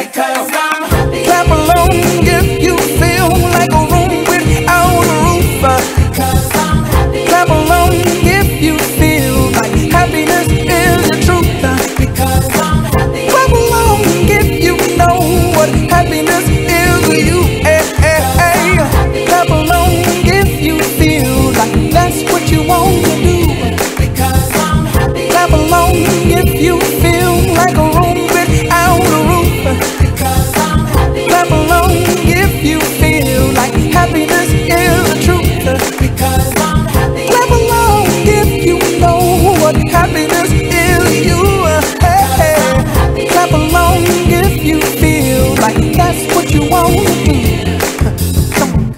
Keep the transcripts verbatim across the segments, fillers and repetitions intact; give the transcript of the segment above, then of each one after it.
because I'm happy. Clap along if you feel like a room without a roof. Because I'm happy. Clap along if you feel like happiness is the truth. Because I'm happy. Clap along if you know what happiness is to you. Hey, hey, hey. Clap along if you feel like that's what you want to do. Because I'm happy. Clap along if you feel like a room without a roof. Because I'm happy. Clap along if you feel like happiness is the truth. Because I'm happy. Clap along if you know what happiness is to you. Hey, hey. Clap along if you feel like that's what you want to do. Come on.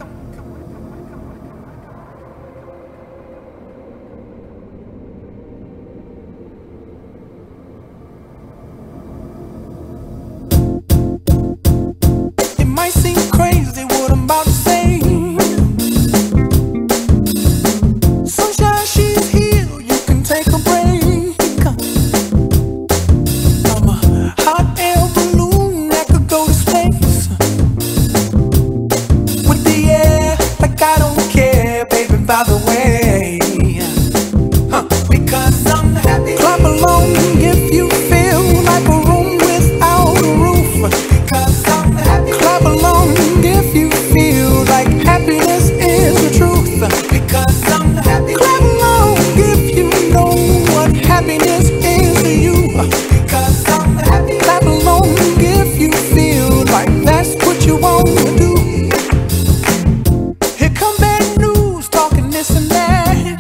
It might seem crazy what I'm about to say. Sunshine, she's here, you can take a break. I'm a hot air balloon that could go to space. With the air, like I don't care, baby, by the way. Huh. Because I'm happy. Clap along if you feel like a room without a roof. Because I'm happy. Clap along if you feel like happiness is the truth. Because I'm happy. Clap along if you know what happiness is to you. Because I'm happy. Clap along if you feel like that's what you want to do. Here come bad news, talking this and that.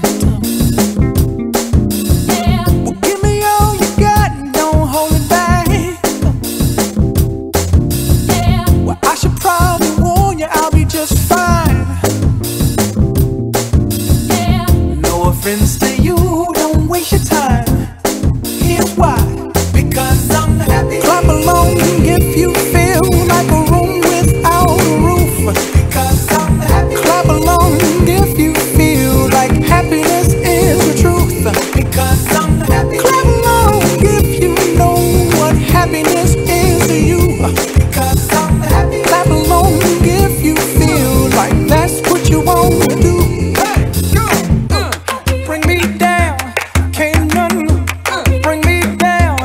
Well, give me all you got and don't hold it back. Well, I should probably warn you, I'll be just fine. No offense to you, don't waste your time. Here's why. Because I'm happy. Clap along if you feel like a room without a roof. Because I'm happy. Clap along if you feel like happiness is the truth. Because I'm happy. Clap along if you know what happiness is to you. Because I'm happy. Clap along if you feel like that's what you want to do. Hey, go. Uh, Bring me down, can't none bring me down.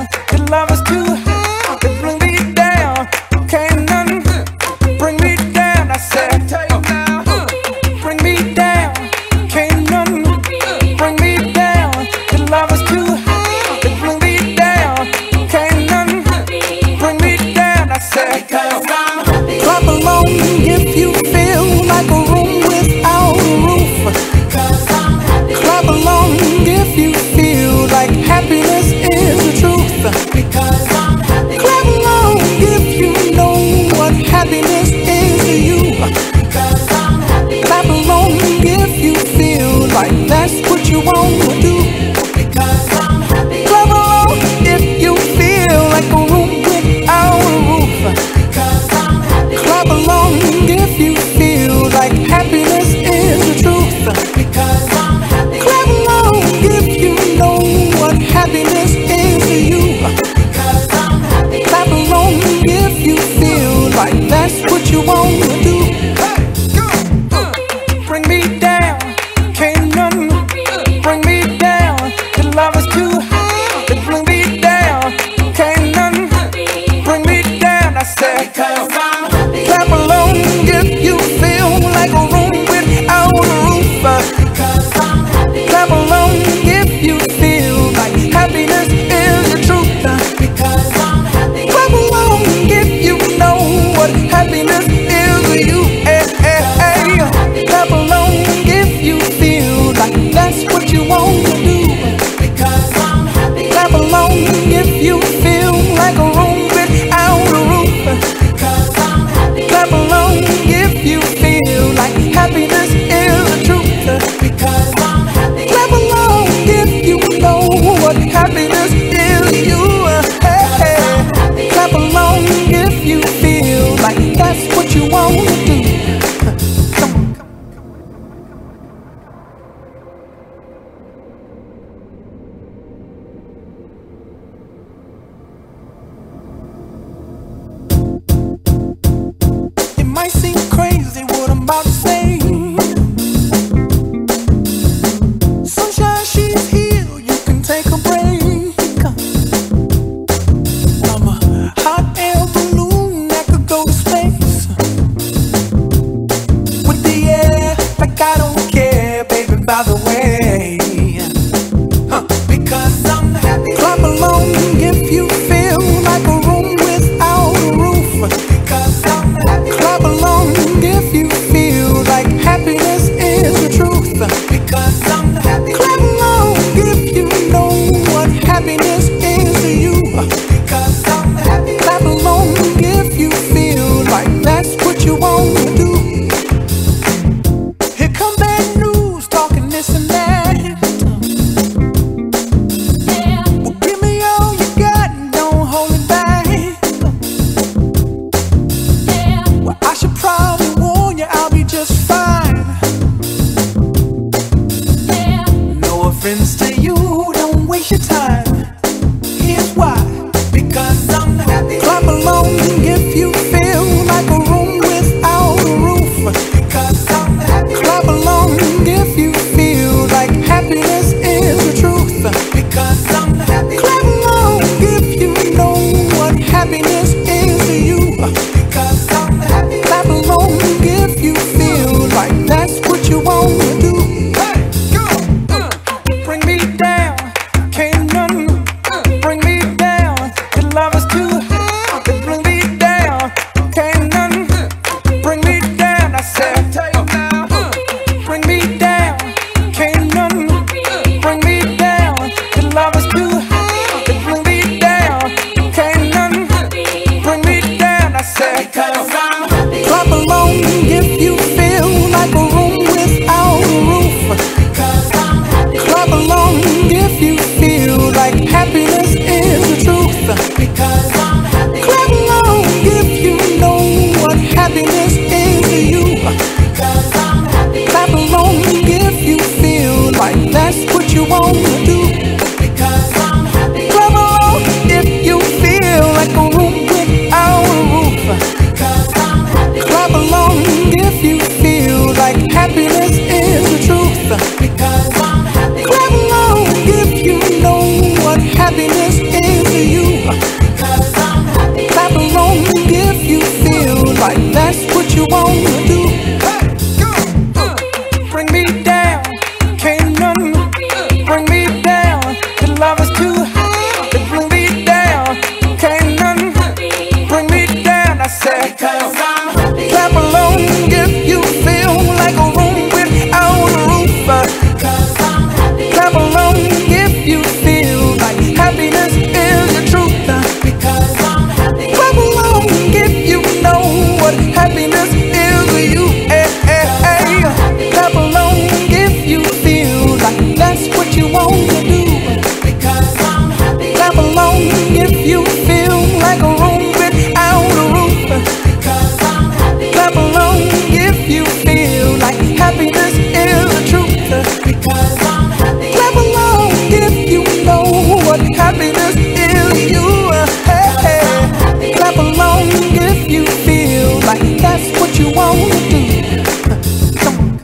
love is too high to bring me down. Can't nothing bring me down. I said, Because I'm happy. clap along if you feel like a room without a roof. Because I'm happy. Clap along if you feel like happiness is the truth. Because I'm happy. Clap along if you know what happiness is to you. Eh, eh, eh. Clap along if you feel like that's what you want to do. Because I'm happy. Clap along if you feel like a room without a roof. Because I'm happy. Clap along if you feel like happiness is the truth. Because I'm happy. Clap along if you know what happiness is to you. Hey, hey. Clap along if you feel like that's what you want to do. Come on.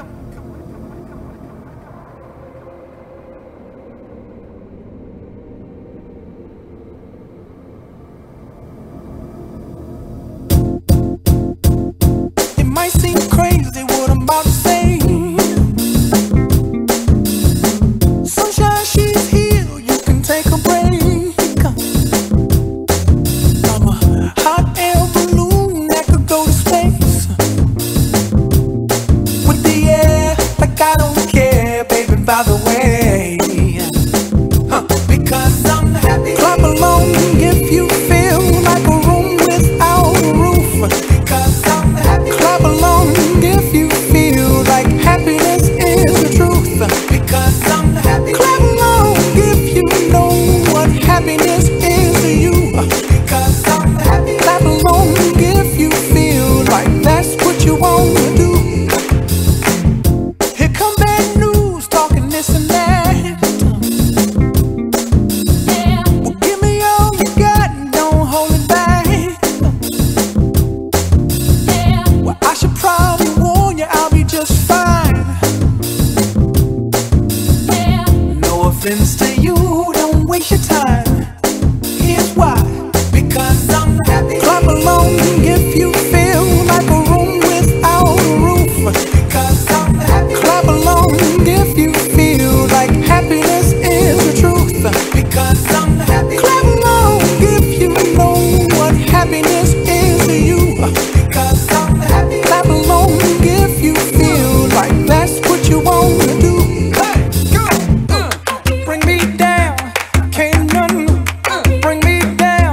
It might seem crazy what I'm about to say. Sunshine, she's here, you can take a break. I'm a hot air balloon that could go to space. With the air, like I don't care, baby, by the way. Huh. Because I'm happy. Clap along if you feel like a room without a roof. Because I'm happy. Clap along if you feel like happiness is the truth. Because I'm happy. Clap along if you know what happiness is to you. Because I'm happy. Clap along if you feel like that's what you want to do. Here come bad news, talking this and that. Well, give me all you got and don't hold it back. Well, I should probably warn you, I'll be just fine. No offense to you, don't waste your time. Here's why. Because I'm happy. Clap along if you feel like a room without a roof. Because I'm happy. Clap along if you feel like happiness is the truth. Because I'm happy. Clap along if you know what happiness is to you. Because I'm happy. Clap along if you feel like that's what you want to do. Hey, go. Uh, Bring me down, can't nothing bring me down.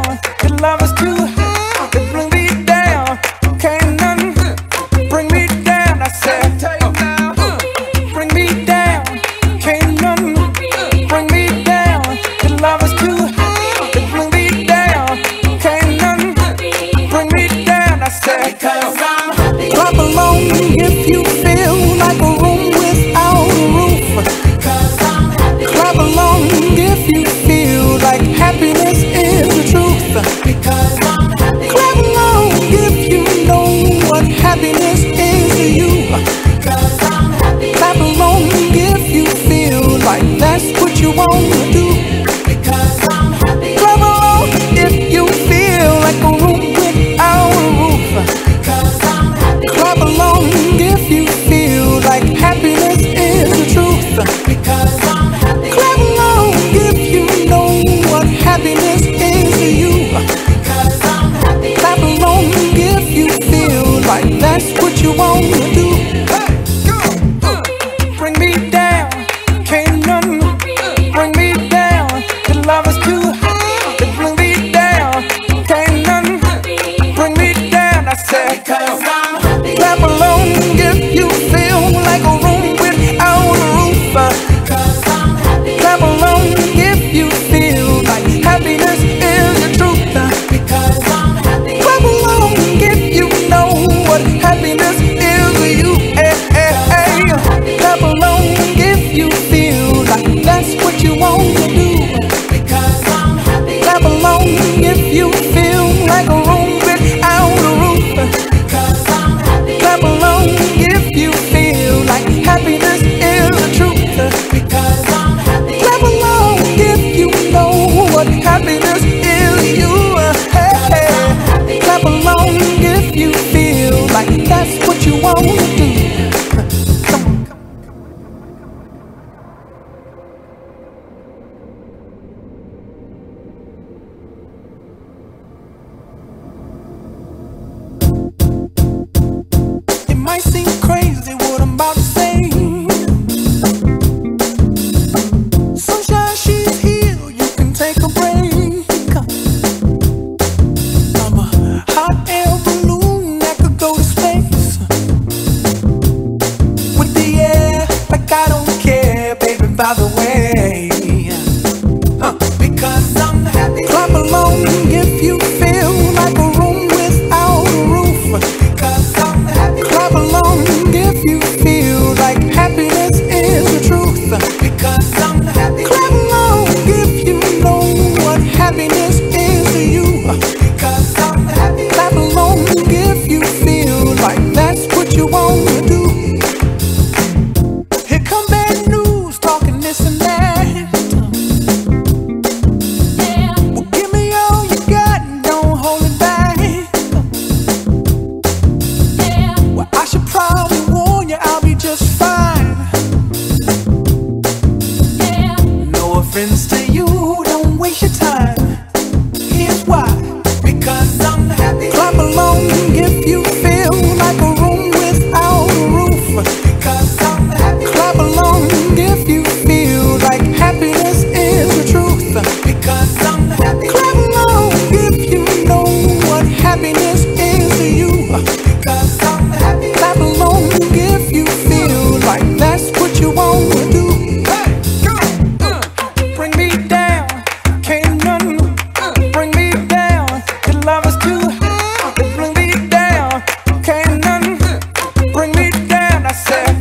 offense to you, don't waste your time. Here's why. Because I'm happy. Clap along if you feel like a room without a roof. Because I'm happy. Clap along if you feel like happiness is the truth. Because I'm happy. Clap along if you know what happiness is to you. Because I'm happy. Clap along if you feel like that's what you want to do. Hey, go. Bring me down, can't none bring me down. Your love is too high, bring me down, can't none bring me down. I said,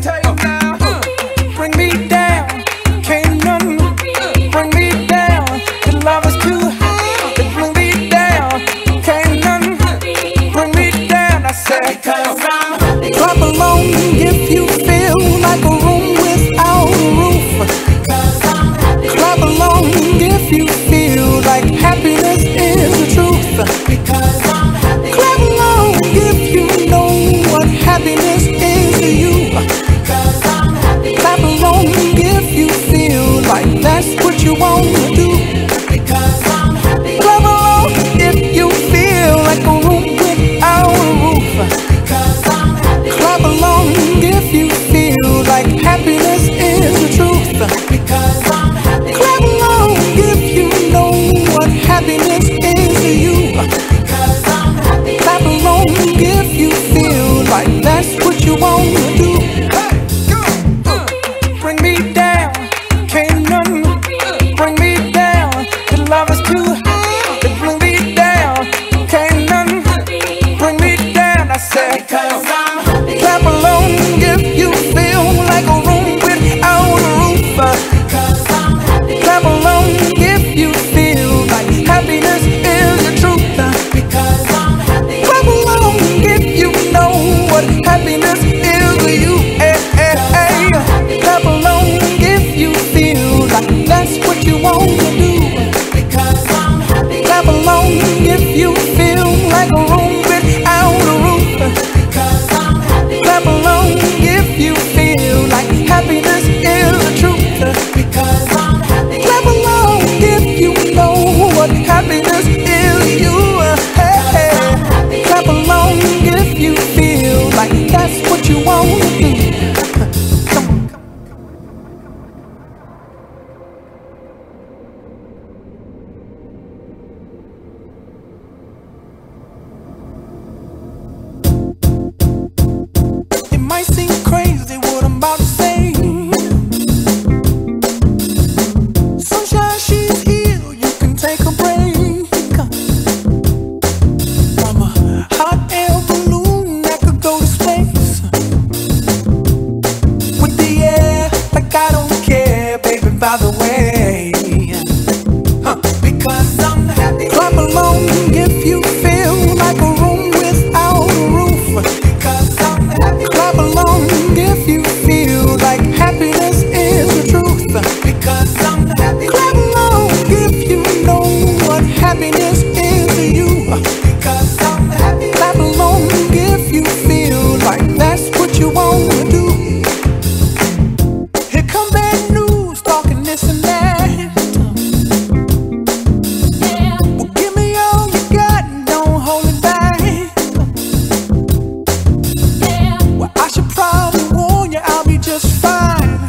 bring me down, can't none bring me down. Your love is too high, bring me down, can't none bring me down. I said, Because I'm happy. clap along if you feel like a room without a roof. Because I'm happy. Clap along if you feel like happiness is the truth. Because I'm happy. Clap along if you know what happiness is to you. Because I'm happy. Clap along if you feel like that's what you want to do. Because I'm happy. Clap along if you feel like a room without a roof. Because I'm happy. Clap along if you feel like happiness is the truth. Because I'm happy. Clap along if you know what happiness is to you. Because I'm happy. Clap along if you feel like that's what you want to do. Hey, go. Bring me down, can't none bring me down. Your love is too high, bring me down, can't none bring me down. I said, Because I'm happy. clap along if you feel like a room without a roof. Because I'm happy. Clap along if you feel like happiness is the truth. Because I'm happy. Clap along if you know what happiness is to you. Hey, hey, hey. Clap along if you feel like that's what you want to do. Because I'm happy. Clap along if you feel like a room without a roof. Because I'm happy. Clap along if you feel like happiness is the truth. Because I'm happy. Clap along if you know what happiness is to you. Hey, hey. Clap along if you feel like that's what you want to do. Come on. It might seem crazy what I'm about to say. Sunshine, she's here, you can take a break. I'm a hot air balloon that could go to space. With the air, like I don't care, baby, by the way. Huh. Because I'm happy. Clap along if you feel like a room without a roof. Because I'm happy. Clap along if you feel like happiness is the truth. Because I'm happy. Clap along if you know what happiness is to you. Because I'm happy. Clap along if you feel like that's what you want to do. Here come bad news, talking this and that. Well, give me all you got and don't hold it back. Well, I should probably warn you, I'll be just fine.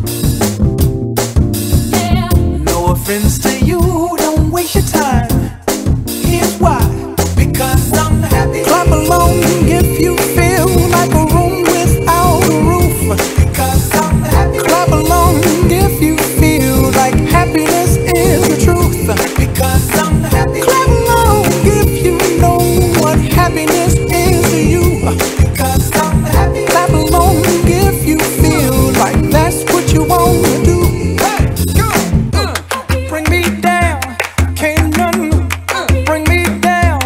No offense to you, don't waste your time. Here's why. Because I'm happy. Clap along if you feel like a room without a roof. Because I'm happy. Clap along if you feel like happiness is the truth. Because I'm happy. Clap along if you know what happiness is to you. Because I'm happy. Clap along if you feel like that's what you want to do. Hey, go. Bring me down, can't none bring me down.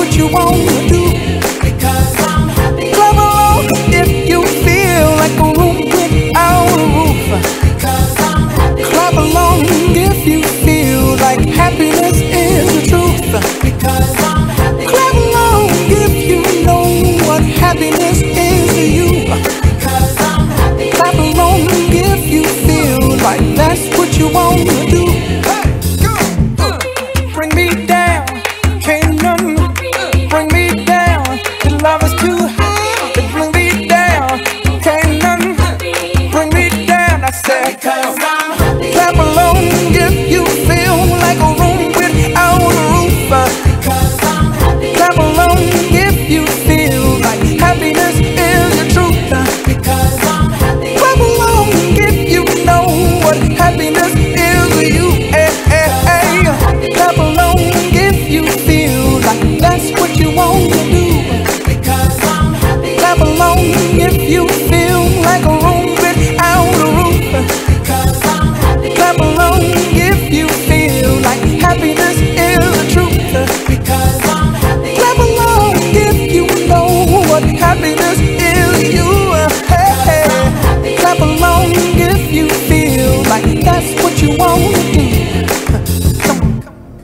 what you wanna do. Because I'm happy. Clap along if you feel like a room without a roof. Because I'm happy. Clap along if you feel like happiness is the truth. Because I'm happy. Clap along if you know what happiness is to you. Because I'm happy. Clap along if you feel like that's what you wanna do. Bring me down, can't none bring me down. The love is too high to bring me down. Can't none bring me down. I said, Because I'm happy. clap along if you feel like a room without a roof. Because I'm happy. Clap along if you feel like happiness is the truth. Because I'm happy. Clap along if you know what happiness is to you. Hey, hey, hey. Clap along if you feel like that's what you want to do. Because I'm happy. Clap along if you feel like a room without a roof. Because I'm happy. Clap along if you feel like happiness is the truth. Because I'm happy. Clap along if you know what happiness is to you. Hey, hey. Clap along if you feel like that's what you want to do. Come on.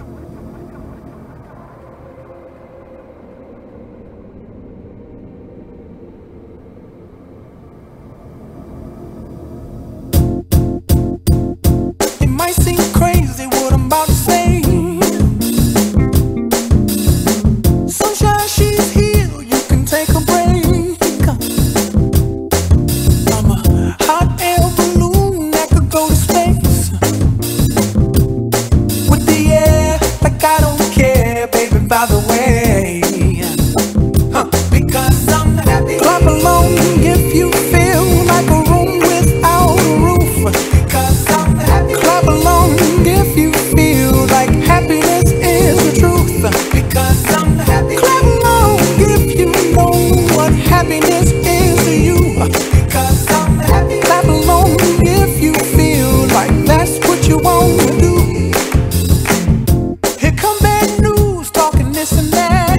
It might seem crazy what I'm about to say. Sunshine, she's here, you can take a break. I'm a hot air balloon that could go to space. With the air, like I don't care, baby, by the way. Huh. Because I'm happy. Clap along if you feel like a room without a roof. Because I'm happy. Clap along if you feel like happiness is the truth. Because I'm happy. Clap along if you know what happiness is to you. Because I'm happy. Clap along if you feel like that's what you want to do. Here come bad news, talking this and that.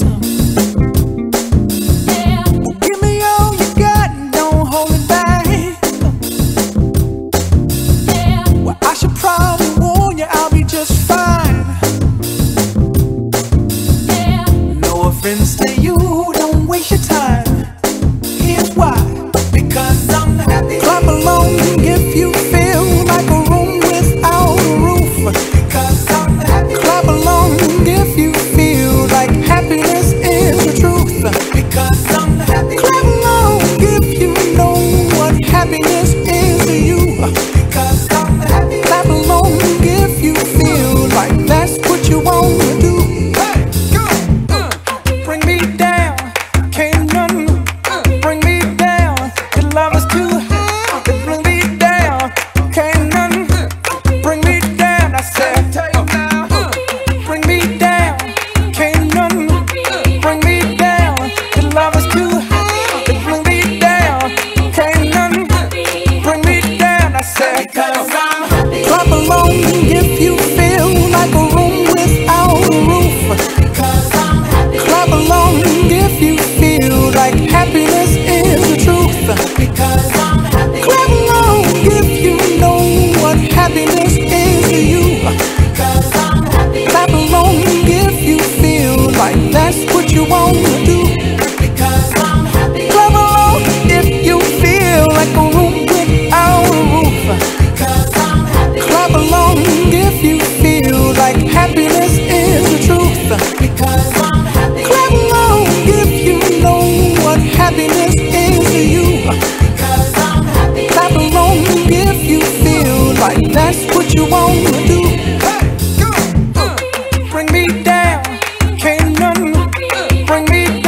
Give me all you got and don't hold it back. Well, I should probably warn you, I'll be just fine. No offense to you, don't waste your time. Here's why. Because I'm happy. Clap along if you feel like a room without a roof. Because I'm happy. Clap along if you feel like happiness is the truth. Because I'm happy. Clap along if you know what happiness is to you. Because I'm happy. Clap along if you feel like that's what you want to do. Bring me down, can't none bring me down. The love is too high to bring me down. Can't none bring me down. I said, bring me down, can't none bring me down. The love is too high to bring me down. Can't none bring me down. I said, Because I'm happy. clap along if you feel like a room without a roof. Because I'm happy. Clap along if you feel like happiness is the truth. Because I'm happy. Clap along if you know what happiness is to you. Because I'm happy. Clap along if you feel like that's what you want to do. Because I'm happy. Clap along if you feel like a room without a roof. Because I'm happy. Clap along if you feel like happiness is the truth. Because I'm happy. Clap along if you know what happiness is to you. Because I'm happy. Clap along if you feel like that's what you want to do. Bring me down, can't none bring me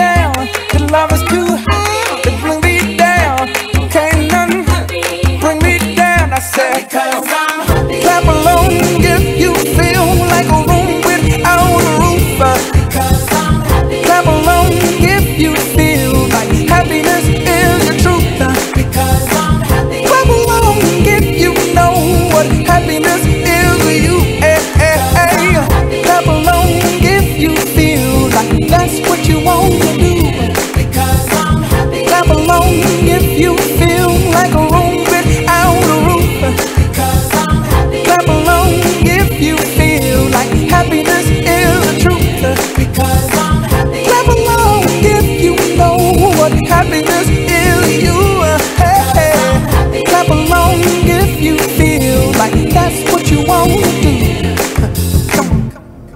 that's what you want to do. Because I'm happy. Clap along if you feel like a room without a roof. Because I'm happy. Clap along if you feel like happiness is the truth. Because I'm happy. Clap along if you know what happiness is to you. Hey, hey. Clap along if you feel like that's what you want to do. Come on.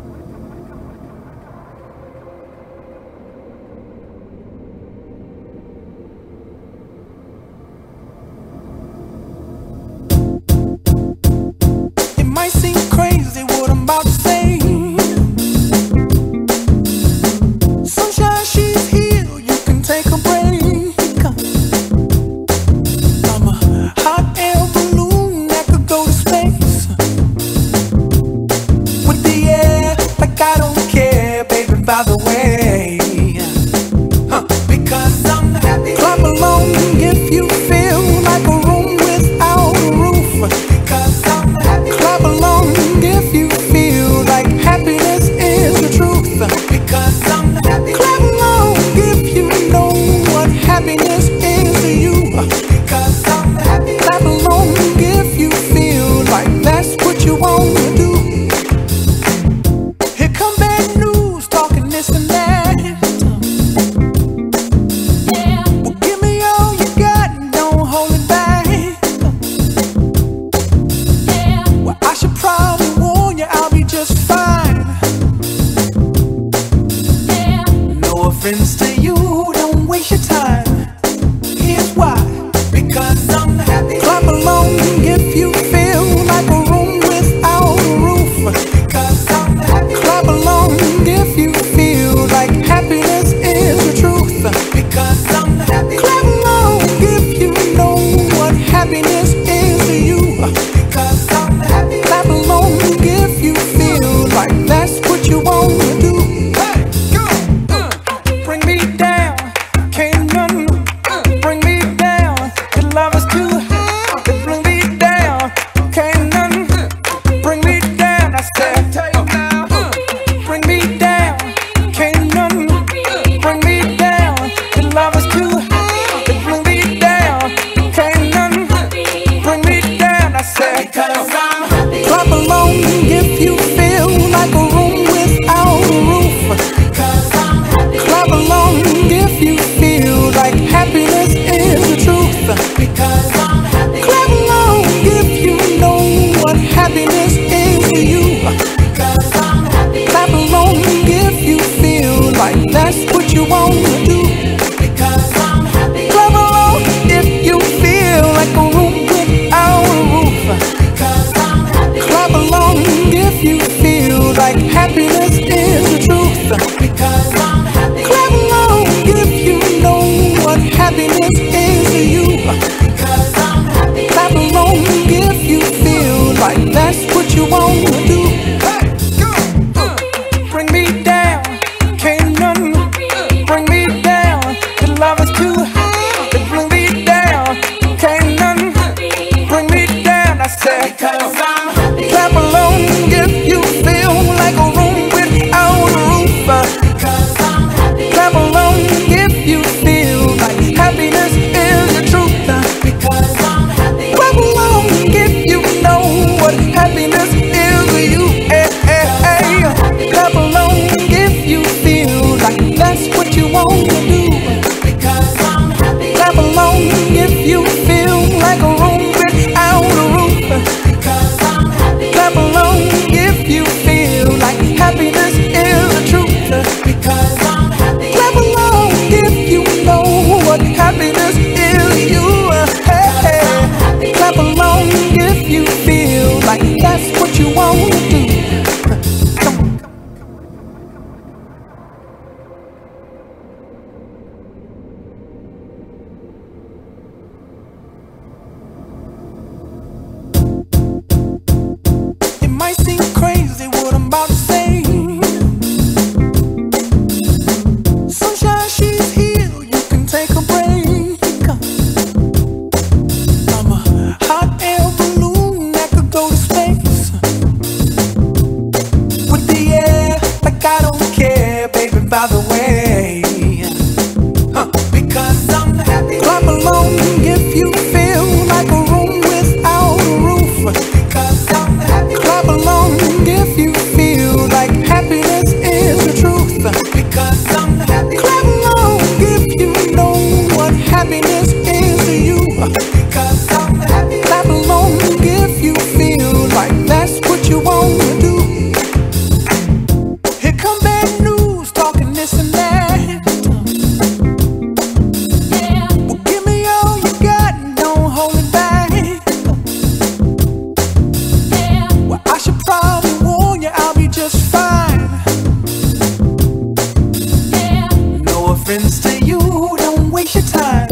It might seem crazy what I'm about to say. Sunshine, she's here, you can take a break. I'm a hot air balloon that could go to space. With the air, like I don't care, baby, by the way. Huh. Because I'm happy. Clap along if you feel like a room without a roof. Because I'm happy. Clap along if you feel like happiness is the truth. Because I'm happy. Clap along if you know what happiness is to you. Because I'm happy. Clap along if you feel like that's what you want to do. Here come bad news, talking this and that. Well, give me all you got and don't hold it back. Well, I should probably warn you, I'll be just fine. No offense to you, don't waste your time. Here's why. Because I'm happy. Clap along if you feel like a room without a roof. Because I'm happy. Clap along if you feel like happiness is the truth. Because I'm happy. Clap along if you know what happiness is to you. Because I'm happy. Clap along if you feel like that's what you want to do. Hey, go. Uh. Bring me down, can't none bring me down. Your love is too high to bring me down. Can't none bring me down. I said, bring me down, can't none bring me down. Your love is too high to bring me down. Can't none bring me down. I said, Because I'm happy. clap along if you feel like a room without a roof. Because I'm happy. Clap along if you feel like happiness is the truth. Because I'm happy. Clap along if you know what happiness is to you. Because I'm happy. Clap along if you feel like that's what you want to do. Because I'm happy. Clap along if you feel like a room without a roof. Because I'm happy. Clap along if you feel like happiness is the truth. Because I'm happy. Clap along if you know what happiness is to you. Because I'm happy. Clap along if you feel like that's what you want to do. Hey, go. Uh. Bring me down, can't none bring me down. Your love is too high to bring me down. Can't none bring me down. I said, Because I'm happy. clap along if you feel like a room without a roof. Because I'm happy. Clap along if you feel like happiness is the truth. Because I'm happy. Clap along if you know what happiness is to you. Hey, hey, hey. Clap along if you feel like that's what you want to do. Because I'm happy. Clap along if you feel like a room without a roof. Because I'm happy. Clap along if you feel like happiness is the truth. Because I'm happy. Clap along if you know what happiness is to you. Hey, hey. Clap along if you feel like that's what you want to do. Come on. offense to you, don't waste your time.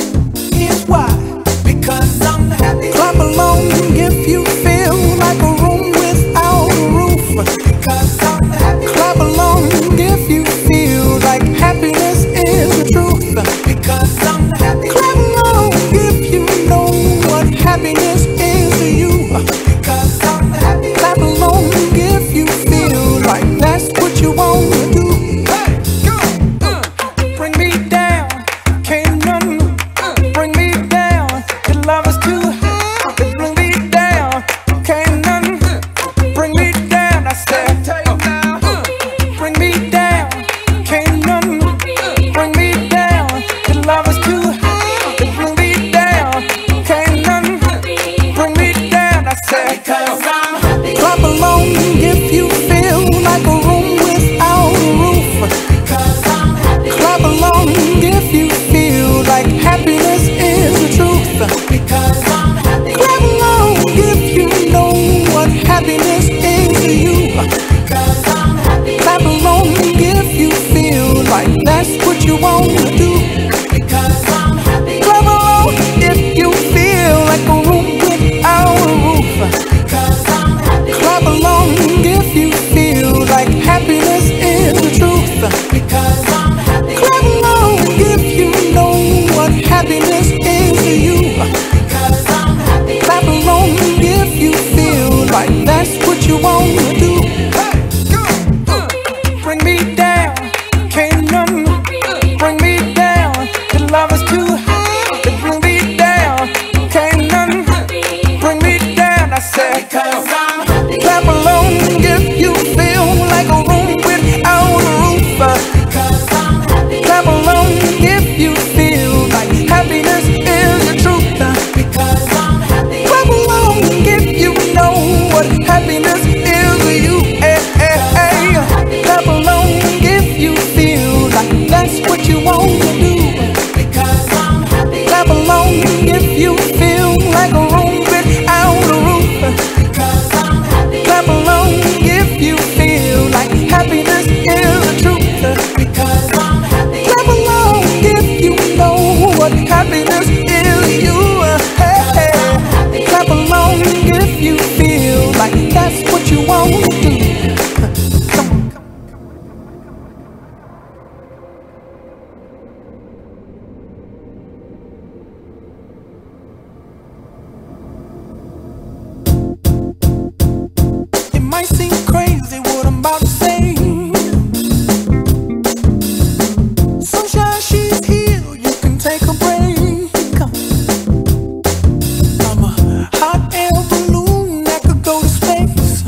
Here's why. Because I'm happy. Clap along if you feel like a room without a roof. Because I'm happy. Clap along if you feel like happiness is the truth. Because I'm happy. Clap along if you know what happiness is to you. Because I'm happy. Clap along if you feel like that's what you want to do. Hey, go, uh, bring me down, can't none uh, bring me down. Your love is too high, to bring me down, can't none uh, bring me down. I said, uh, uh, bring me down, can't none uh, bring me down. Your love is too high, to bring me down, can't none uh, bring me down. I said, Because I'm happy. clap along if you feel like a room without a roof. Because I'm happy. Clap along if you feel like happiness is the truth. Because I'm happy. Clap along if you know what happiness is to you. Because I'm happy. Clap along if you feel like that's what you want to do. Because I'm happy. Clap along if you feel like a room without a roof. Because I'm happy. Clap along if you feel like happiness is the truth. Because I'm happy. Clap along if you know what happiness is to you. Because I'm happy. Clap along if you feel like that's what you want to do. Hey, go, uh, bring me down, can't none uh, bring me down. Your love is too high, to bring me down, can't none uh, bring me down. I said, Because I'm happy. clap along if you feel like a room without a roof. Because I'm happy. Clap along if you feel like happiness is the truth. Because I'm happy. Clap along if you know what happiness is to you. Hey, hey, hey. Clap along if you feel like that's what you want to do. Because I'm happy. Clap along if you feel like a room without a roof. Because I'm happy. Clap along if you feel like happiness is the truth. Because I'm happy. Clap along if you know what happiness is to you. Hey, hey. Clap along if you feel like that's what you want to do. Come on. It might seem crazy what I'm about to say. Sunshine, she's here, you can take a break. I'm a hot air balloon that could go to space.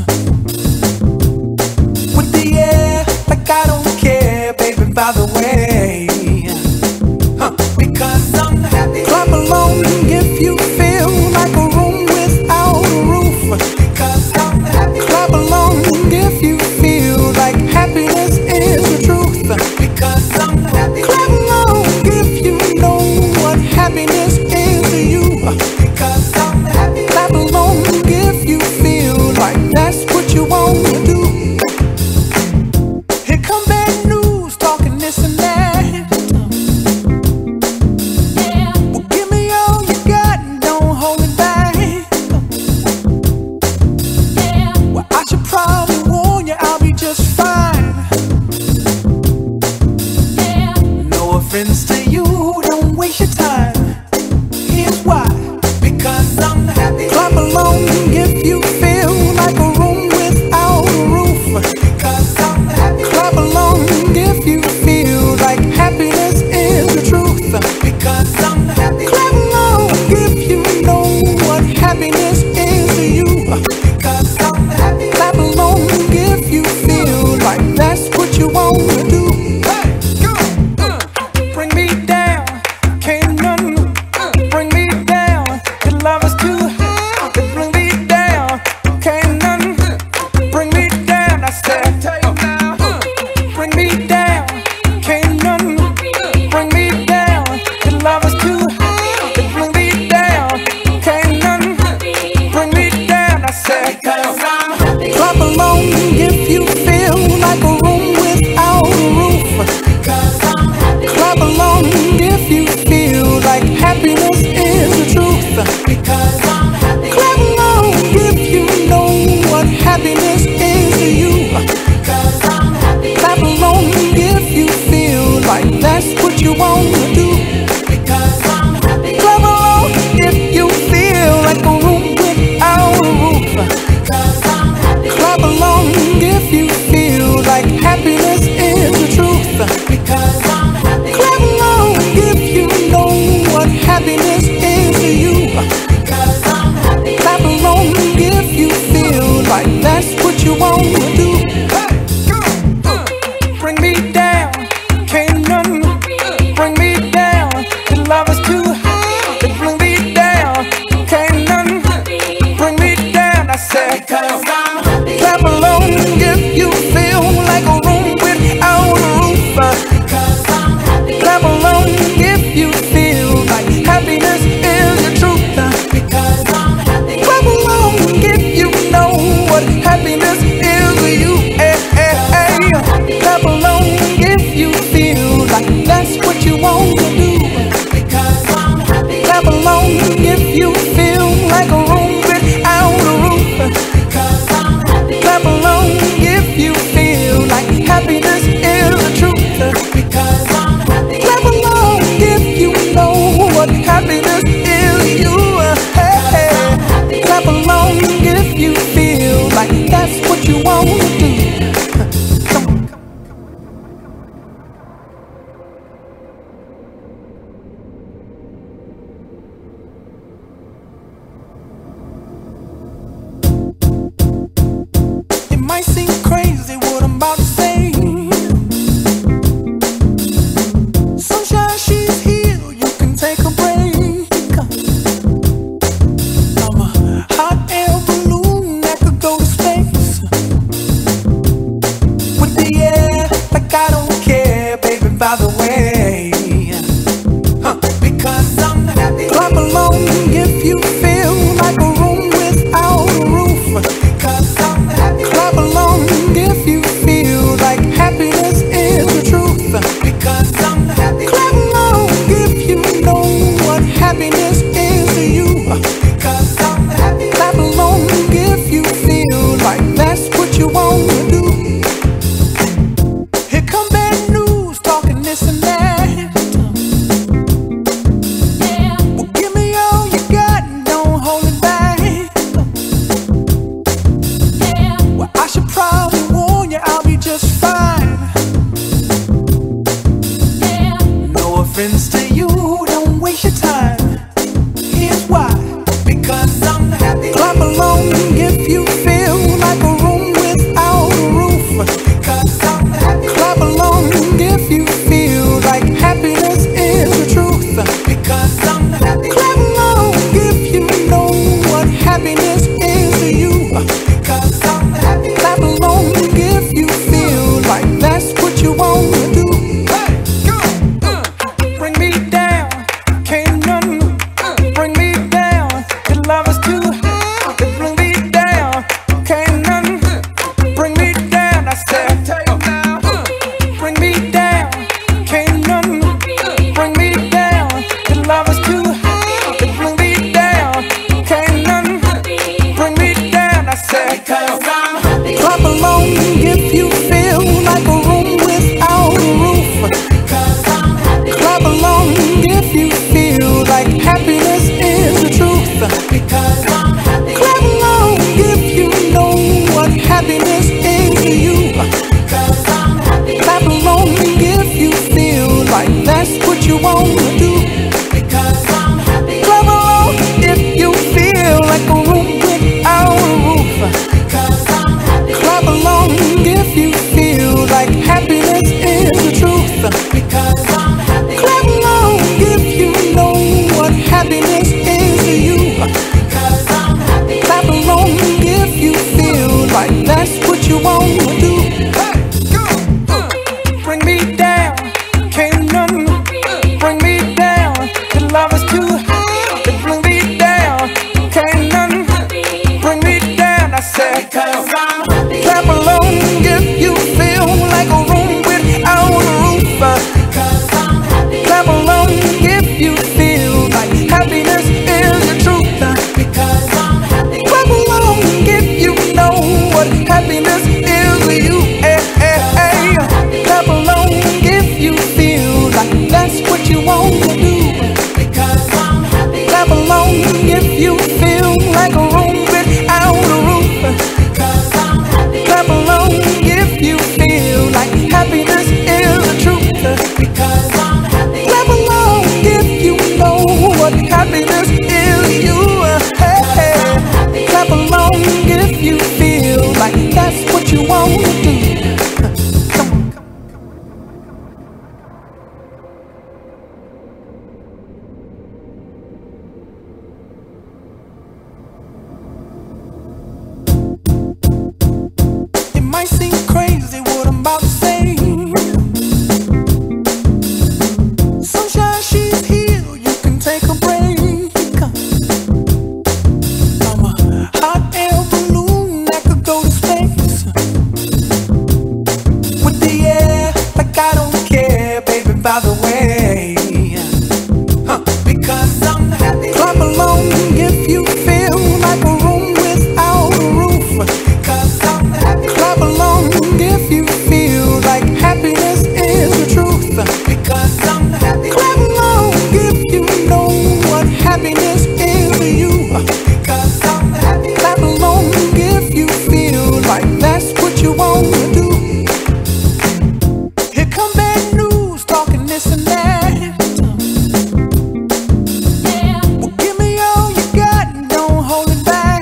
With the air, like I don't care, baby, by the way. Huh. Because I'm happy. Clap along if you feel like a room without a roof. Because I'm happy. Clap along if you feel like happiness is the truth. Because I'm happy. Clap along if you know what happiness is to you. Because I'm happy. Clap along if you feel like that's what you want to do. Here come bad news, talking this and that. Well, give me all you got and don't hold it back. Well, I should probably warn you, I'll be just fine. No offense to you, don't waste your time. Here's why. Because I'm happy. Clap along if you feel like a room without a roof. Because I'm happy. Clap along if you feel like happiness is the truth. Because I'm happy. Clap along if you know what happiness is to you. Because I'm happy. Clap along if you feel like that's what you want to do. Hey, go, uh, bring me down, can't none uh, bring me down. like that's what you wanna do. Because I'm happy. Clap along if you feel like a room without a roof. Because I'm happy. Clap along if you feel like happiness is the truth. Because I'm happy. Clap along if you know what happiness is to you. Because I'm happy. Clap along if you feel like that's what you wanna do. Bring me down, can't none bring me down. The love is too high to bring me down. Can't none bring me down. I said, Because I'm happy. clap along if you feel like a room without a roof. Because I'm happy. Clap along if you feel like happiness is the truth. Because I'm happy. Clap along if you know what happiness is to you. Eh, eh, eh. Clap along if you feel like that's what you want to do. Because I'm happy. Clap along if you feel like a room without a roof. Because I'm happy. Clap along if you feel like happiness is the truth. Because I'm happy. Clap along if you know what happiness is to you. Hey, hey. Clap along if you feel like that's what you want to do. Come on. It might seem crazy what I'm about to say. Sunshine, she's here, you can take a break. I'm a hot air balloon that could go to space. With the air, like I don't care, baby, by the way. Huh. Because I'm happy. Clap along if you feel like a room without a roof. Because I'm happy. Clap along if you feel like happiness is the truth. Because I'm happy. Clap along if you know what happiness is to you. Because I'm happy. Clap along if you feel like that's what you want to do. Here come bad news, talking this and that. Well, give me all you got and don't hold it back. Well, I should probably warn you, I'll be just fine. No offense to you, don't waste your time. Here's why. Because I'm happy. Clap along if you feel like a room without a roof. Because I'm happy. Clap along if you feel like happiness is the truth. Because I'm happy. Clap along if you know what happiness is to you. Because I'm happy. Clap along if you feel like that's what you want to do. Hey, go. Uh. Bring me down, can't none bring me down. Your love is too high to bring me down. Can't none bring me down. I said, bring me down, can't none bring me down. Your love is too high to bring me down. Can't none bring me down. I said, Because I'm happy. clap along if you feel like a room without a roof. Because I'm happy. Clap along if you feel like happiness is the truth. Because I'm happy. Clap along if you know what happiness is to you. Because I'm happy. Clap along if you feel like that's what you want to do. Because I'm happy. Clap along if you feel like a room without a roof. Because I'm happy. Clap along if you feel like happiness is the truth. Because I'm happy. Clap along if you know what happiness is to you. Because I'm happy. Clap along if you feel like that's what you want to do. Hey, go. Uh. Bring me down, can't none bring me down. Your love is too high to bring me down. Can't none bring me down. I said, Because I'm happy. clap along if you feel like a room without a roof. Because I'm happy. Clap along if you feel like happiness is the truth. Because I'm happy. Clap along if you know what happiness is to you. Eh, eh, eh. Clap along if you feel by the way. Huh. Because I'm happy. Clap along if you feel like a room without a roof. Because I'm happy. Clap along if you feel like happiness is the truth. Because I'm happy. Clap along if you know what happiness is to you. Because I'm happy. Clap along if you feel like that's what you want to do. Here come bad news, talking this and that. Yeah. Well, give me all you got and don't hold it back.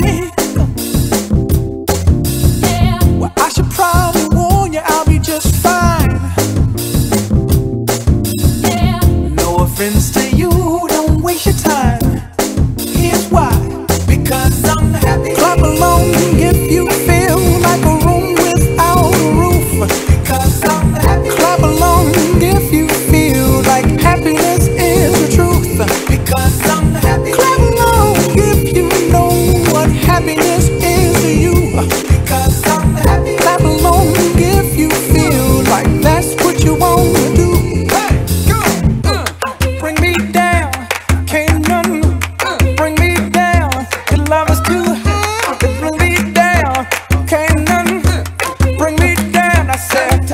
Yeah. Well, I should probably warn you, I'll be just fine. Yeah. No offense to you, don't waste your time. Here's why. Because I'm happy. Clap along if you feel like a room without a roof. Because I'm happy. Clap along if you feel like happiness is the truth. Because I'm happy. Clap along if you know what happiness is to you. Because I'm happy. Clap along if you feel like that's what you want to do. Hey, go, uh, bring me down, can't none bring me down. Your love is too high, bring me down, can't none bring me down. I said,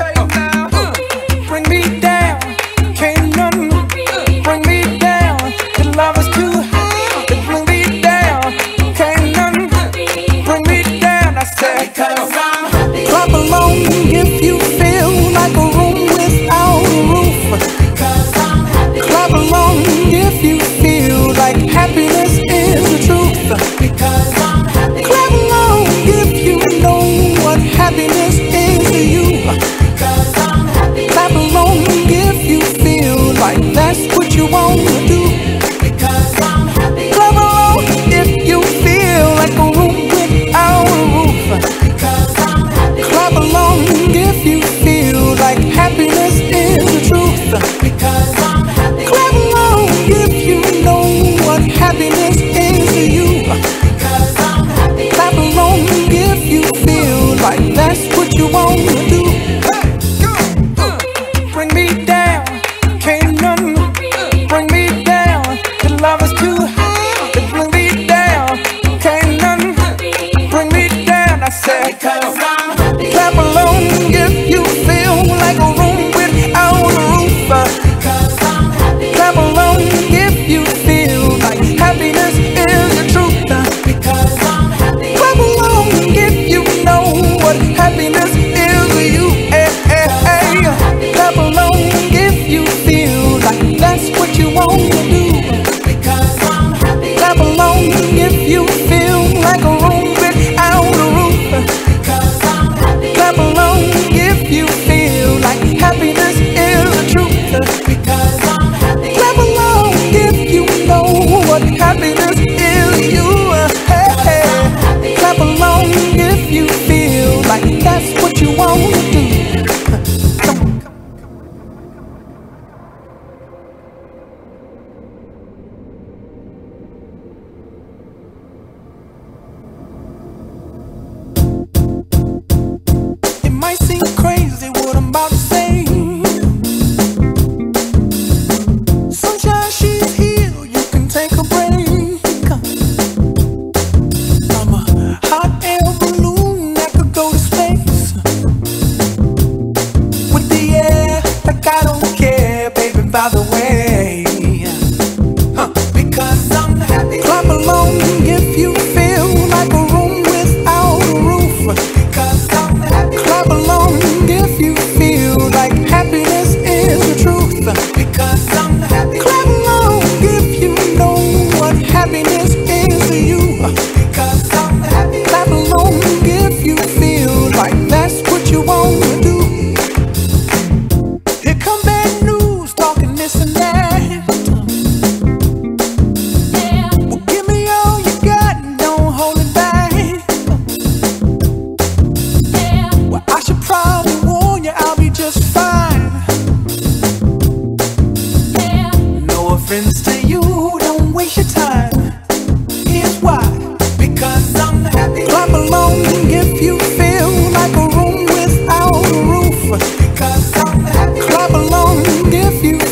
bring me down, can't none bring me down. Your love is too high, bring me down, can't none bring me down. I said, Because I'm happy. clap along if you feel like a room without a roof. Because I'm happy. Clap along if you feel like happiness is the truth. Because I'm happy. Clap along if you know what happiness is to you. Because I'm happy. Clap along if you feel like that's what you want to do. Because I'm happy. Clap along if you feel like a room without a roof. Because I'm happy. Clap along if you feel like happiness is the truth. Because I'm happy. Clap along if you know what happiness is to you. Because I'm happy. Clap along if you feel like that's what you want to do. Hey, go, uh, bring me down, can't none bring me down. Your love is too high, bring me down, can't none bring me down. I said, Because I'm happy. clap along if you feel like a room without a roof. Because I'm happy. Clap along if you feel like happiness is the truth. Because I'm happy. Clap along if you know what happiness is to you. Hey, hey, hey. Clap along if you feel like that's what you want to do. Because I'm happy. Clap along if you feel like a room without a roof. Because I'm happy. Clap along if you feel like happiness is the truth. Because I'm happy. Clap along if you know what happiness is to you. Hey, hey. Clap along if you feel like that's what you want to do. It might seem crazy what I'm about to say. Sunshine, she's here, you can take a break. I'm a hot air balloon that could go to space. With the air, like I don't care, baby, by the way. Huh. Because I'm happy. Clap along if you feel like a room without a roof. Because I'm happy. Clap along if you feel like happiness is the truth. Because I'm happy. Clap along if you know what happiness is to you. Because I'm happy. Clap along if you feel like that's what you want to do. Here come bad news, talking this and that. Yeah. Well, give me all you got and don't hold it back. Yeah. Well, I should probably warn you, I'll be just fine. Yeah. No offense to you, don't waste your time. Here's why. Because I'm happy. Clap along if you feel like a room without a roof. Because I'm happy. Clap along if you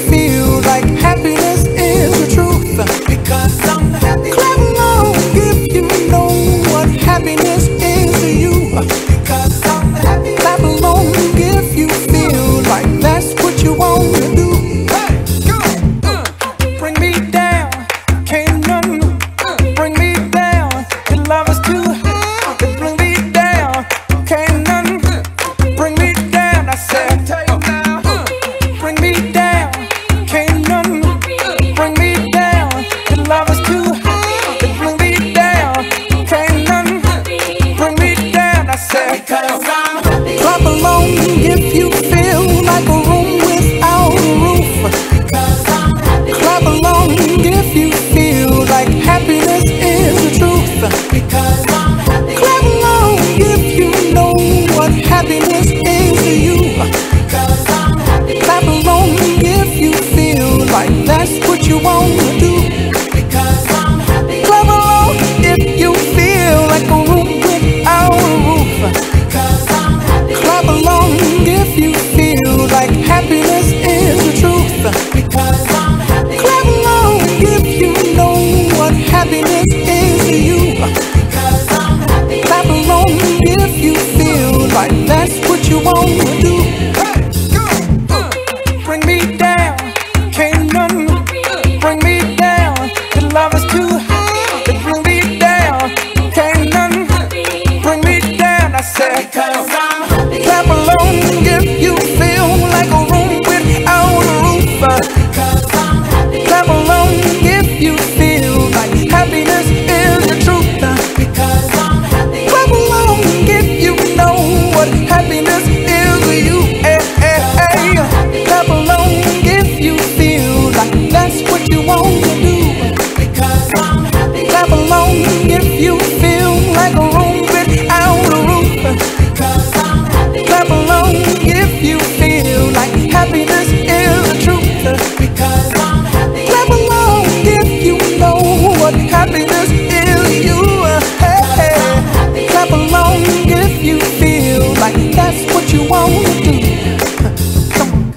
Because I'm happy. Clap along if you feel like a room without a roof. Because I'm happy. Clap along if you feel like happiness is the truth. Because I'm happy. Clap along if you know what happiness is to you. Hey, hey, hey. Clap along if you feel like that's what you want to do. Because I'm happy. Clap along if you feel like a room without a roof. Because I'm happy. Clap along if you feel like happiness is the truth. Because I'm happy. Clap along if you know what happiness is to you. Hey, hey. Clap along if you feel like that's what you want to do. Come on.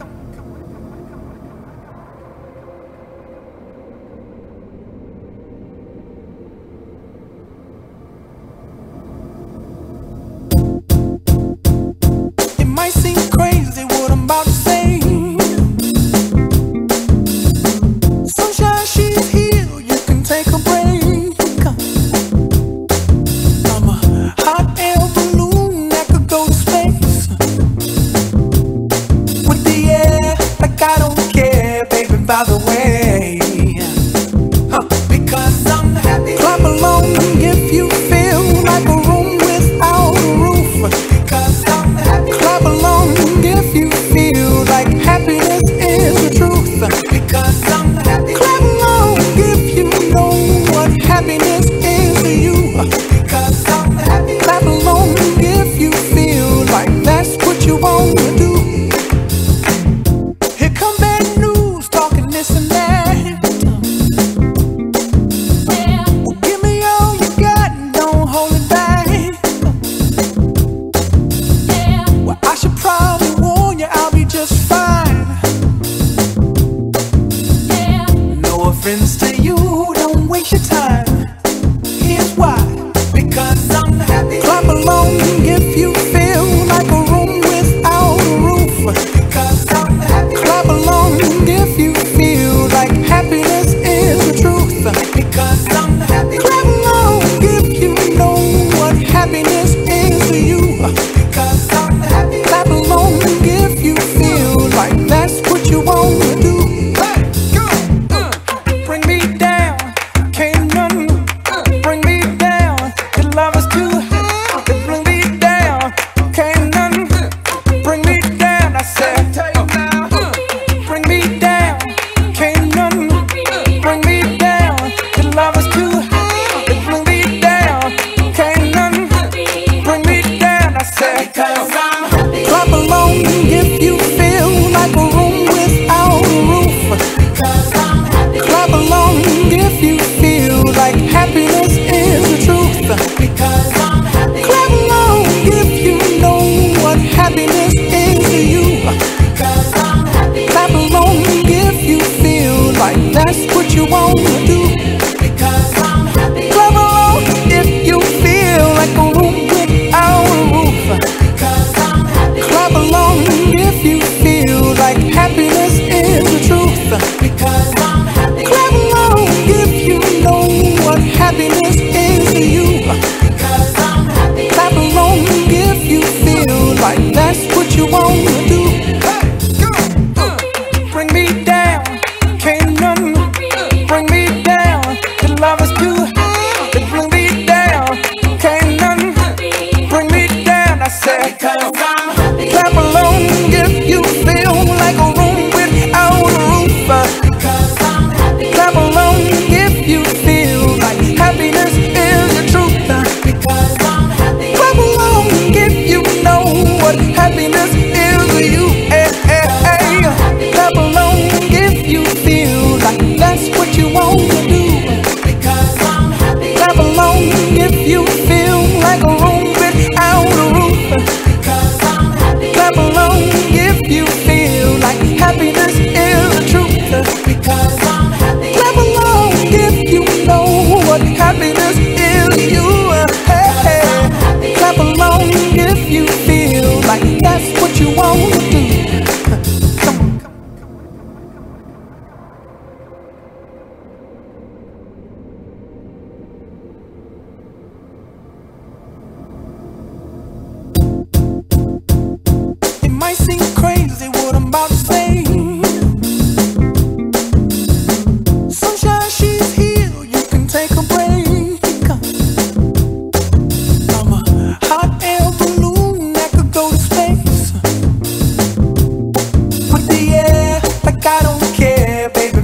It might seem crazy what I'm about to say. Sunshine, she's here, you can take a break. I'm a hot air balloon that could go to space. With the air, like I don't care, baby, by the way. Huh, because I'm happy. Clap along if you feel like a room without a roof. Because I'm happy. Clap along if you feel like happiness is the truth. Because I'm happy. Clap along if you know what happiness is to you. Because I'm happy. Clap along if you feel like that's what you want to do. Here come bad news, talking this and that. Yeah. Well, give me all you got and don't hold it back. Yeah. Well, I should probably warn you, I'll be just fine. Yeah. No offense to you, don't waste your time. Here's why. Because I'm happy. Clap along if you feel like a room without a roof. Because I'm happy. Clap along if you feel like happiness is the truth. Because I'm happy. Clap along if you know what happiness is to you. Because I'm happy. Clap along if you feel like that's what you want to do. Hey, go. Uh. Bring me down.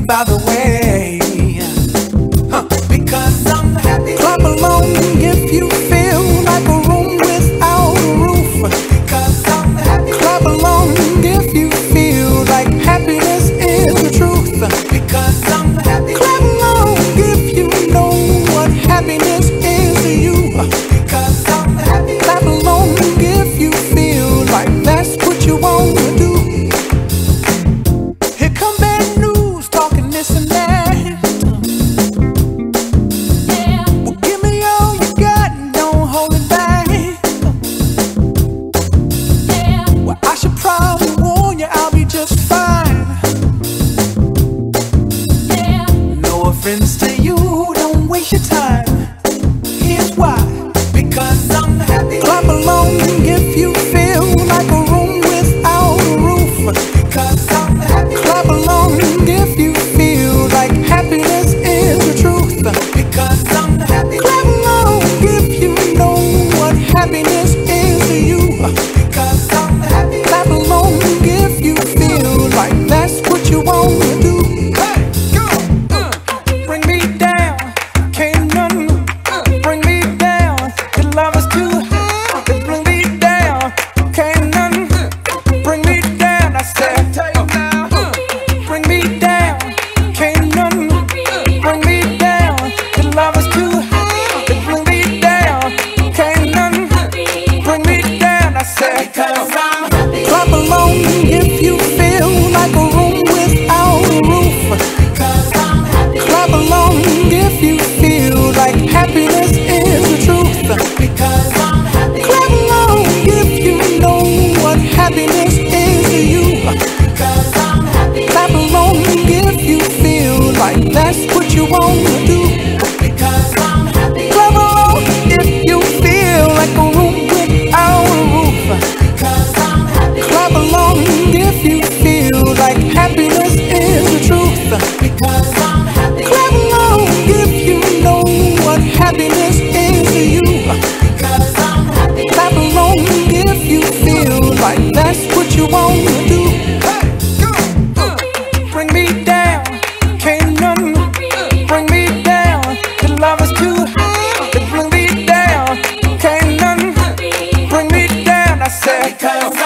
by the way. Huh. Because I'm happy. Clap along if you feel like a room without a roof. Because I'm happy. Clap along if you feel like happiness is the truth. Because I'm happy. Clap along if you know what happiness is to you. Because I'm happy. Clap along if you feel like that's what you want to do. Here come bad news, talking this and that. Well, give me all you got and don't hold it back. Well, I should probably warn you, I'll be just fine. No offense to you, don't waste your time. Here's why. Because I'm happy. Clap along if you feel like a room without a roof. Because I'm happy. Clap along if you feel like happiness is the truth. Because I'm happy. Clap along if you know what happiness is to you. Because I'm happy. Clap along if you feel like that's what you want to do. Hey, go. Uh, Bring me down, can't none bring me down. Your love is too high, to bring me down. Can't none bring me down. I said, tell you now. Uh, bring me down, can't none bring me down. Your love is too high, to bring me down. Can't none bring me down. I said, because I'm happy. clap along if you feel like a room without a roof. Because I'm happy. Clap along if you feel like happiness is the truth. Because I'm happy. Clap along if you know what happiness is to you. Because I'm happy. Clap along if you feel like that's what you want to do. Because I'm happy. Clap along if you feel like a room without a roof. Because I'm happy. Clap along if you feel like happiness is the truth. Because I'm happy. Clap along if you know what happiness is to you. Because I'm happy. Clap along if you feel like that's what you want to do. Hey, go. Uh, Bring me down, can't none bring me down. Your love is too high, to bring me down. Can't none bring me down. I said, because